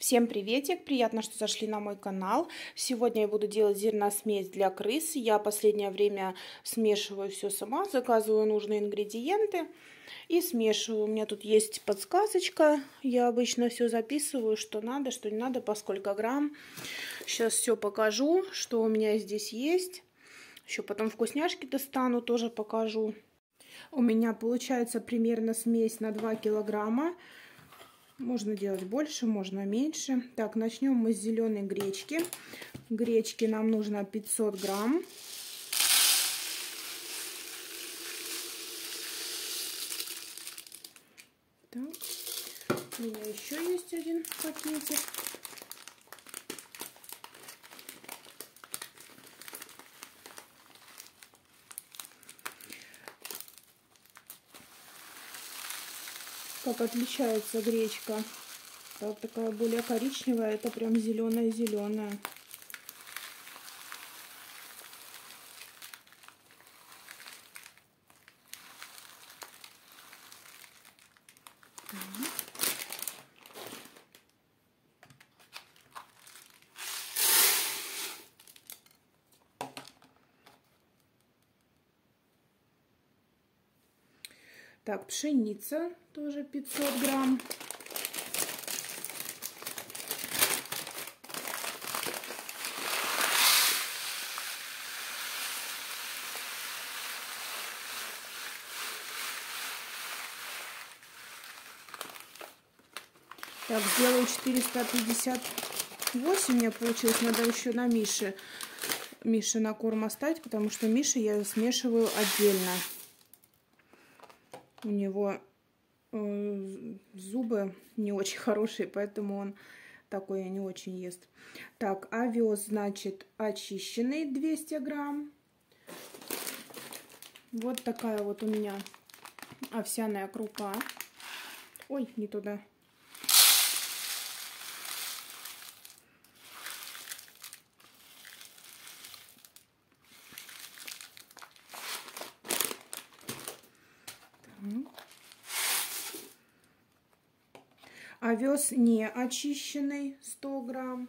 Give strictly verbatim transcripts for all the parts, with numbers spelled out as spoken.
Всем приветик! Приятно, что зашли на мой канал. Сегодня я буду делать зерносмесь для крыс. Я последнее время смешиваю все сама, заказываю нужные ингредиенты и смешиваю. У меня тут есть подсказочка. Я обычно все записываю, что надо, что не надо, по сколько грамм. Сейчас все покажу, что у меня здесь есть. Еще потом вкусняшки достану, тоже покажу. У меня получается примерно смесь на два килограмма. Можно делать больше, можно меньше. Так, начнем мы с зеленой гречки. Гречки нам нужно пятьсот грамм. Так, у меня еще есть один пакетик. Как отличается гречка? Вот такая более коричневая, это прям зеленая-зеленая. Так, пшеница тоже пятьсот грамм. Так, сделаю четыреста пятьдесят восемь, у меня получилось. Надо еще на Мише, Мише на корм оставить, потому что Мише я смешиваю отдельно. У него э, зубы не очень хорошие, поэтому он такой не очень ест. Так, овес, значит, очищенный двести грамм. Вот такая вот у меня овсяная крупа. Ой, не туда. Овес не очищенный, сто грамм.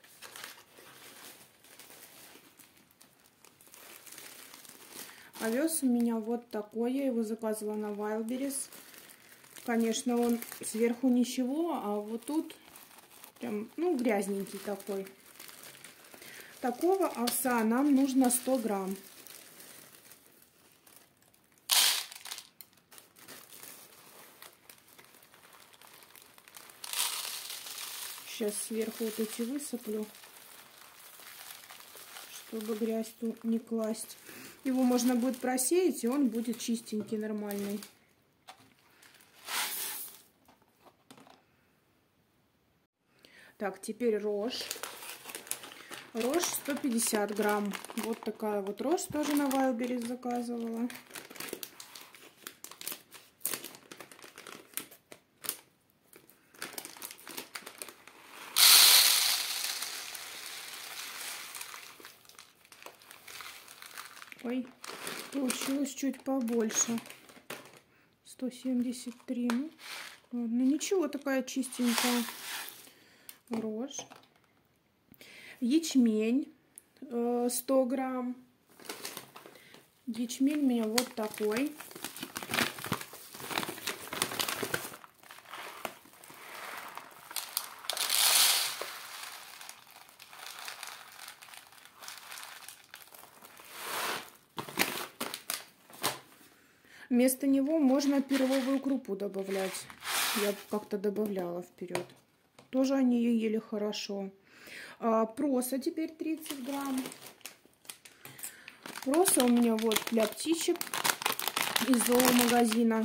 Овес у меня вот такой, я его заказывала на Wildberries. Конечно, он сверху ничего, а вот тут прям, ну, грязненький такой. Такого овса нам нужно сто грамм. Сейчас сверху вот эти высыплю, чтобы грязь тут не класть. Его можно будет просеять, и он будет чистенький, нормальный. Так, теперь рожь. Рожь сто пятьдесят грамм. Вот такая вот рожь тоже на Wildberries заказывала. Ой, получилось чуть побольше. сто семьдесят три. Ну, ладно, ничего, такая чистенькая рожь. Ячмень сто грамм. Ячмень у меня вот такой. Вместо него можно перовую крупу добавлять. Я как-то добавляла вперед. Тоже они ее ели хорошо. А, проса теперь тридцать грамм. Проса у меня вот для птичек из зоомагазина.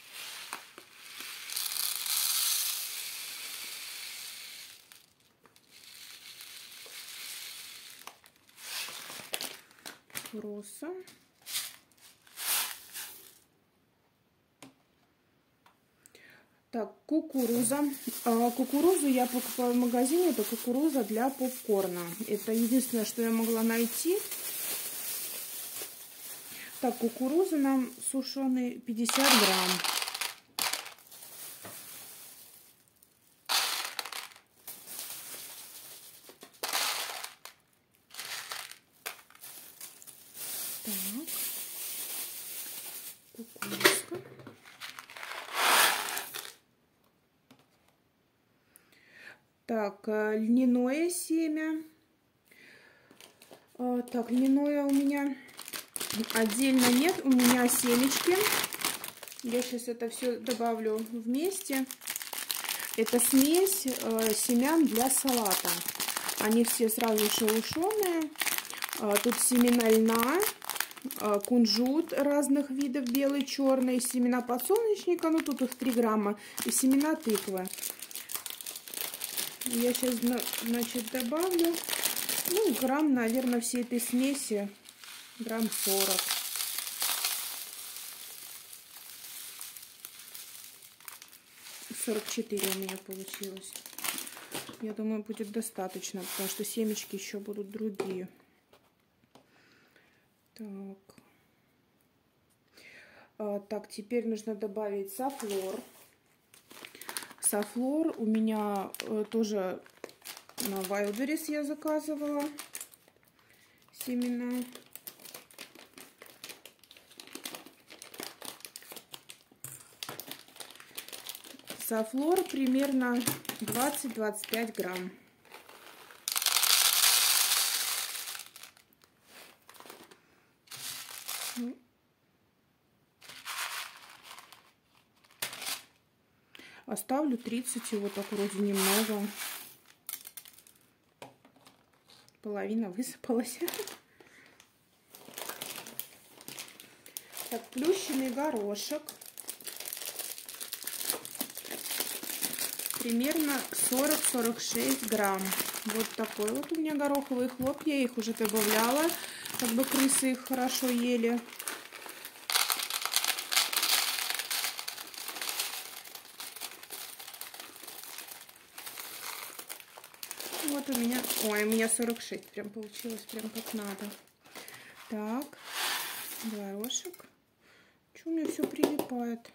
Проса. Так, кукуруза. А, кукурузу я покупаю в магазине. Это кукуруза для попкорна. Это единственное, что я могла найти. Так, кукуруза нам сушеный пятьдесят грамм. Так, льняное семя. Так, льняное у меня отдельно нет, у меня семечки. Я сейчас это все добавлю вместе. Это смесь э, семян для салата. Они все сразу шелушеные. Э, тут семена льна, э, кунжут разных видов, белый, черный, семена подсолнечника, ну тут их три грамма, и семена тыквы. Я сейчас, значит, добавлю, ну, грамм, наверное, всей этой смеси, грамм сорок. сорок четыре у меня получилось. Я думаю, будет достаточно, потому что семечки еще будут другие. Так. А, так, теперь нужно добавить софлор. Софлор у меня э, тоже на Wildberries я заказывала семена. Софлор примерно двадцать-двадцать пять грамм. Оставлю тридцать, его так вроде немного. Половина высыпалась. Так, плющенный горошек. Примерно сорок-сорок шесть грамм. Вот такой вот у меня гороховый хлопья. Я их уже добавляла, как бы крысы их хорошо ели. Вот у меня, ой, у меня сорок шесть прям получилось, прям как надо. Так, горошек. Что у меня все прилипает?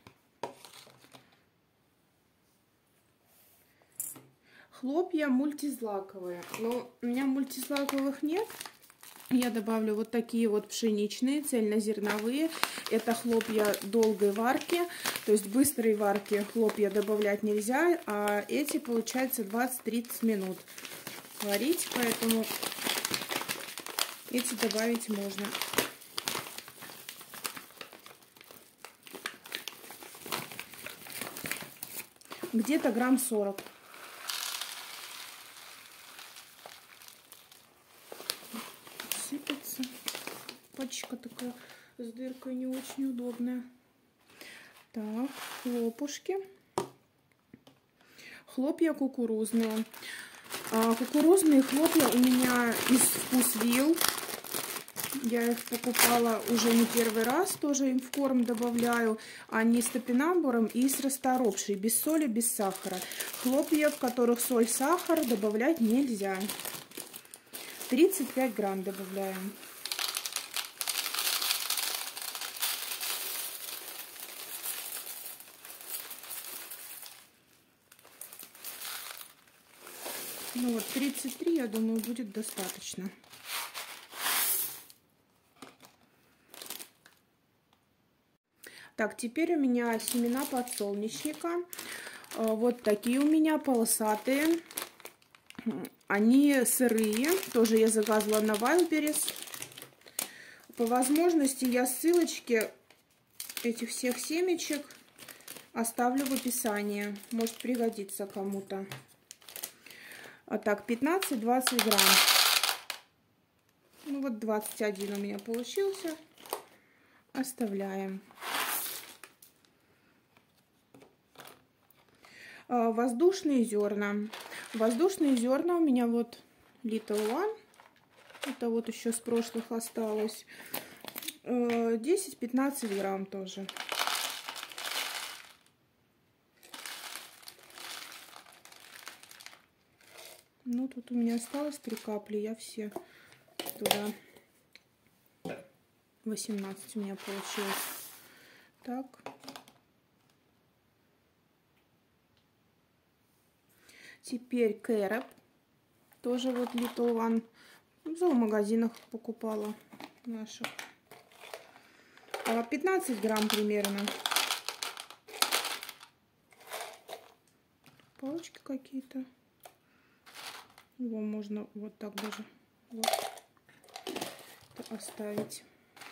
Хлопья мультизлаковые, но у меня мультизлаковых нет. Я добавлю вот такие вот пшеничные, цельнозерновые. Это хлопья долгой варки, то есть быстрой варки хлопья добавлять нельзя, а эти, получается, двадцать-тридцать минут варить, поэтому эти добавить можно. Где-то грамм сорок. Сыпется. Пачка такая с дыркой не очень удобная. Так, хлопушки. Хлопья кукурузные. А, кукурузные хлопья у меня из Вкусвилл. Я их покупала уже не первый раз, тоже им в корм добавляю. Они с топинамбуром и с расторопшей, без соли, без сахара. Хлопья, в которых соль, сахар, добавлять нельзя. тридцать пять грамм добавляем. Ну вот тридцать три, я думаю, будет достаточно. Так, теперь у меня семена подсолнечника. Вот такие у меня полосатые. Они сырые. Тоже я заказывала на Wildberries. По возможности я ссылочки этих всех семечек оставлю в описании. Может пригодится кому-то. А так, пятнадцать-двадцать грамм. Ну вот двадцать один у меня получился. Оставляем. Воздушные зерна. Воздушные зерна у меня вот Little One. Это вот еще с прошлых осталось. десять-пятнадцать грамм тоже. Ну, тут у меня осталось три капли. Я все туда. восемнадцать у меня получилось. Так. Теперь кэроп. Тоже вот Little One. В зоомагазинах покупала наших. пятнадцать грамм примерно. Палочки какие-то. Его можно вот так даже вот оставить.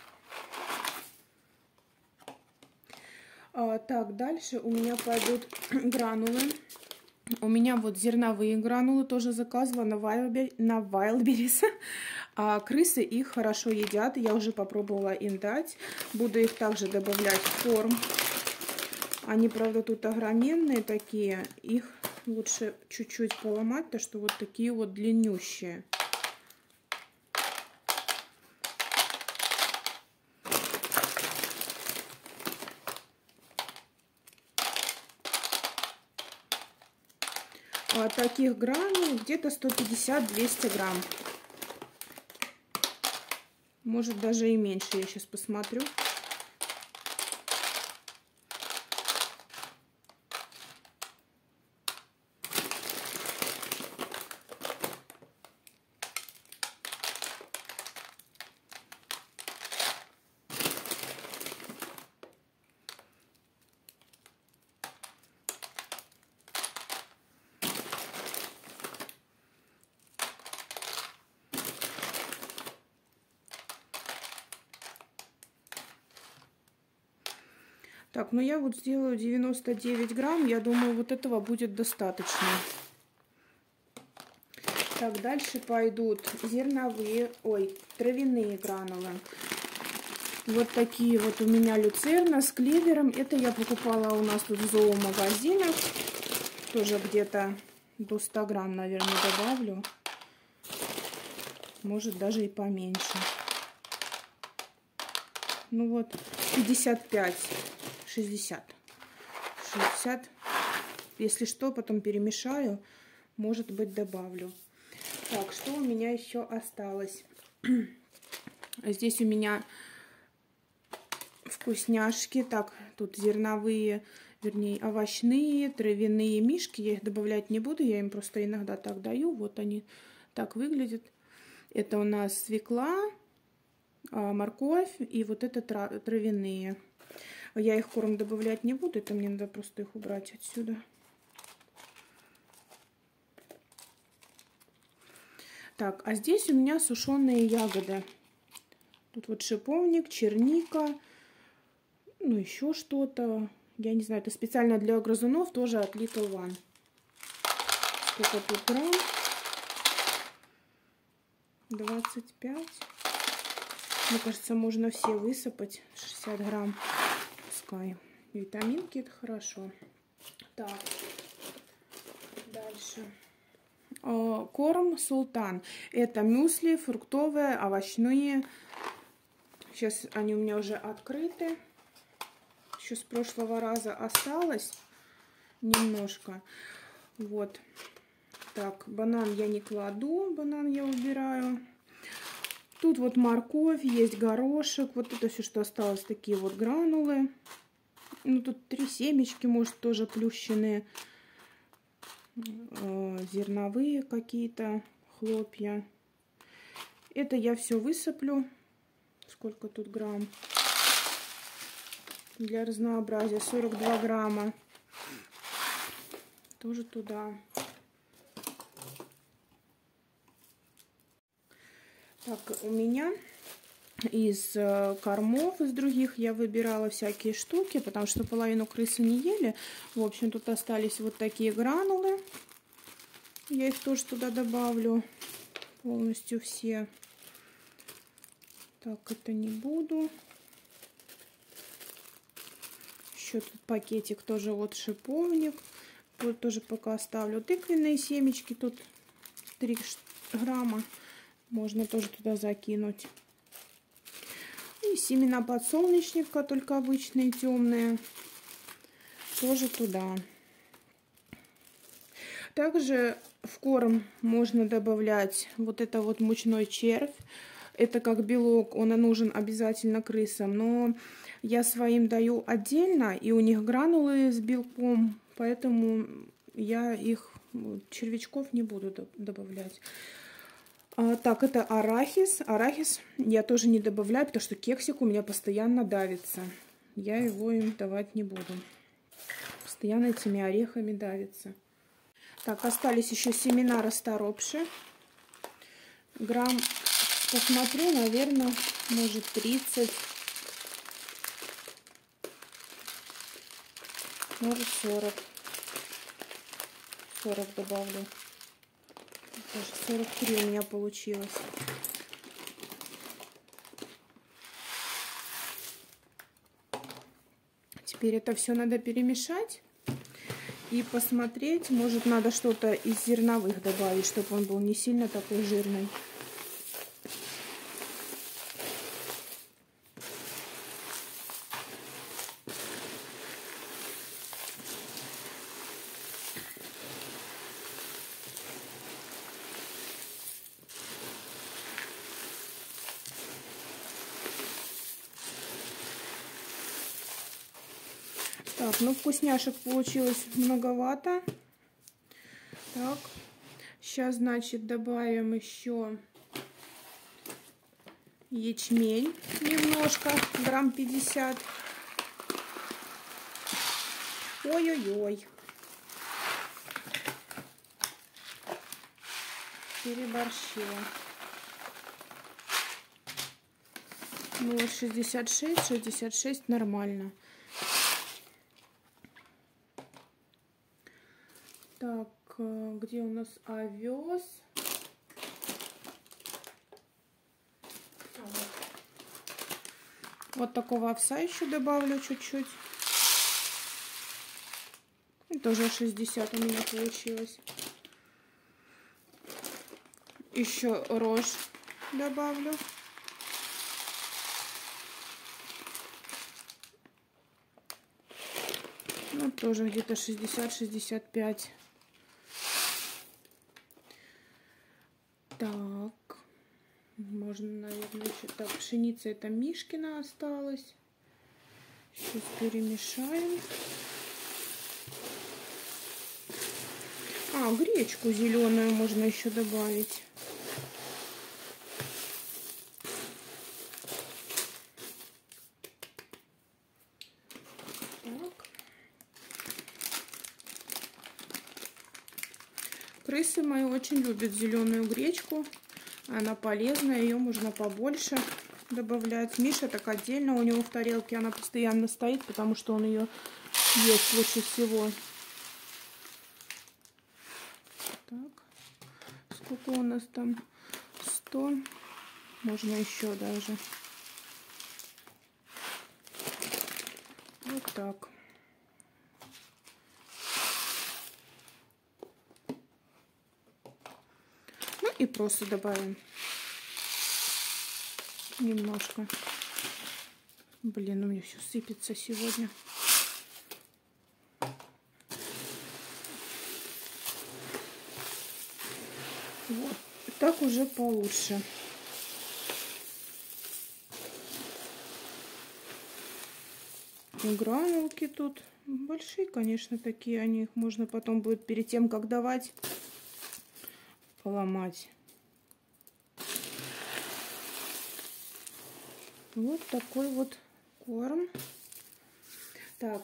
А, так, дальше у меня пойдут гранулы. У меня вот зерновые гранулы тоже заказывала на Wildberries. На Wildberries. А крысы их хорошо едят. Я уже попробовала им дать. Буду их также добавлять в корм. Они, правда, тут огроменные такие. Их лучше чуть-чуть поломать, потому что вот такие вот длиннющие. А таких гранул где-то сто пятьдесят — двести грамм. Может, даже и меньше. Я сейчас посмотрю. Так, ну я вот сделаю девяносто девять грамм. Я думаю, вот этого будет достаточно. Так, дальше пойдут зерновые, ой, травяные гранулы. Вот такие вот у меня люцерна с клевером. Это я покупала у нас тут в зоомагазинах. Тоже где-то до ста грамм, наверное, добавлю. Может, даже и поменьше. Ну вот, пятьдесят пять, шестьдесят. шестьдесят. Если что, потом перемешаю. Может быть, добавлю. Так, что у меня еще осталось? Здесь у меня вкусняшки. Так, тут зерновые, вернее, овощные, травяные мишки. Я их добавлять не буду. Я им просто иногда так даю. Вот они так выглядят. Это у нас свекла, морковь и вот это травяные. Я их в корм добавлять не буду. Это мне надо просто их убрать отсюда. Так, а здесь у меня сушеные ягоды. Тут вот шиповник, черника, ну еще что-то. Я не знаю, это специально для грызунов, тоже от Little One. Сколько тут грамм? двадцать пять. Мне кажется, можно все высыпать. шестьдесят грамм. Пускай. Витаминки, это хорошо. Так, дальше. Корм Султан. Это мюсли, фруктовые, овощные. Сейчас они у меня уже открыты. Еще с прошлого раза осталось немножко. Вот. Так, банан я не кладу. Банан я убираю. Тут вот морковь, есть горошек. Вот это все, что осталось, такие вот гранулы. Ну, тут три семечки, может, тоже плющенные. Зерновые какие-то хлопья. Это я все высыплю. Сколько тут грамм? Для разнообразия сорок два грамма. Тоже туда. Так, у меня из кормов, из других я выбирала всякие штуки, потому что половину крысы не ели. В общем, тут остались вот такие гранулы. Я их тоже туда добавлю. Полностью все. Так, это не буду. Еще тут пакетик тоже вот шиповник. Вот тоже пока оставлю. Тыквенные семечки. Тут три грамма. Можно тоже туда закинуть. И семена подсолнечника, только обычные темные. Тоже туда. Также в корм можно добавлять вот это вот мучной червь. Это как белок, он нужен обязательно крысам. Но я своим даю отдельно, и у них гранулы с белком. Поэтому я их, червячков, не буду добавлять. А, так, это арахис. Арахис я тоже не добавляю, потому что кексик у меня постоянно давится. Я его им давать не буду. Постоянно этими орехами давится. Так, остались еще семена расторопши. Грамм, посмотрю, наверное, может тридцать. Может сорок. сорок добавлю. Даже сорок три у меня получилось. Теперь это все надо перемешать и посмотреть. Может, надо что-то из зерновых добавить, чтобы он был не сильно такой жирный. Так, ну вкусняшек получилось многовато. Так, сейчас, значит, добавим еще ячмень немножко, грамм пятьдесят. Ой-ой-ой. Переборщила. Ну вот шестьдесят шесть, шестьдесят шесть нормально. Так, где у нас овес? Вот такого овса еще добавлю чуть-чуть. И тоже шестьдесят у меня получилось. Еще рожь добавлю. Ну, тоже где-то шестьдесят-шестьдесят пять. Так, можно, наверное, еще так. Пшеница это Мишкина осталась. Сейчас перемешаем. А, гречку зеленую можно еще добавить. Так. Крысы мои очень любят зеленую гречку. Она полезная, ее можно побольше добавлять. Миша так отдельно, у него в тарелке она постоянно стоит, потому что он ее ест лучше всего. Так, сколько у нас там? сто. Можно еще даже. Вот так. Ну и просто добавим немножко. Блин, у меня все сыпется сегодня. Вот, так уже получше. Гранулки тут большие, конечно, такие. Они их можно потом будет перед тем, как давать, поломать. Вот такой вот корм. Так.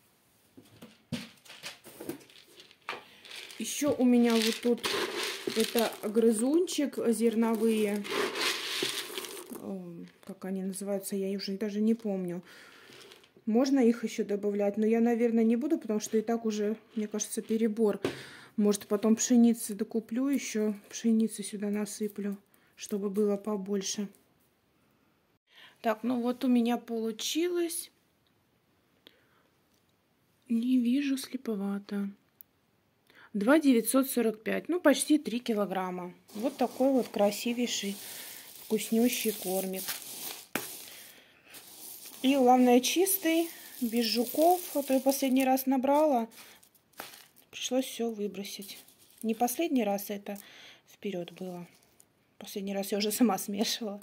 Еще у меня вот тут это грызунчик зерновые. Как они называются, я уже даже не помню. Можно их еще добавлять, но я, наверное, не буду, потому что и так уже, мне кажется, перебор. Может, потом пшеницы докуплю еще, пшеницы сюда насыплю, чтобы было побольше. Так, ну вот у меня получилось. Не вижу, слеповато. два девятьсот сорок пять, ну почти три килограмма. Вот такой вот красивейший, вкуснющий кормик. И главное чистый, без жуков. А то я последний раз набрала, пришлось все выбросить. Не последний раз, это вперед было. Последний раз я уже сама смешивала.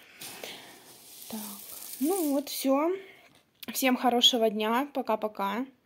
Так, ну вот все. Всем хорошего дня. Пока-пока.